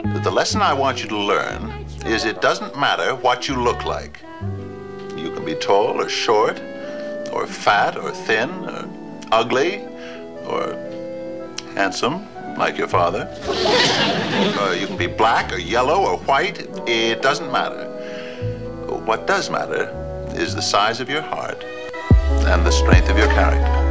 The lesson I want you to learn is it doesn't matter what you look like. You can be tall or short, or fat or thin, or ugly, or handsome, like your father. You can be black or yellow or white. It doesn't matter. What does matter is the size of your heart and the strength of your character.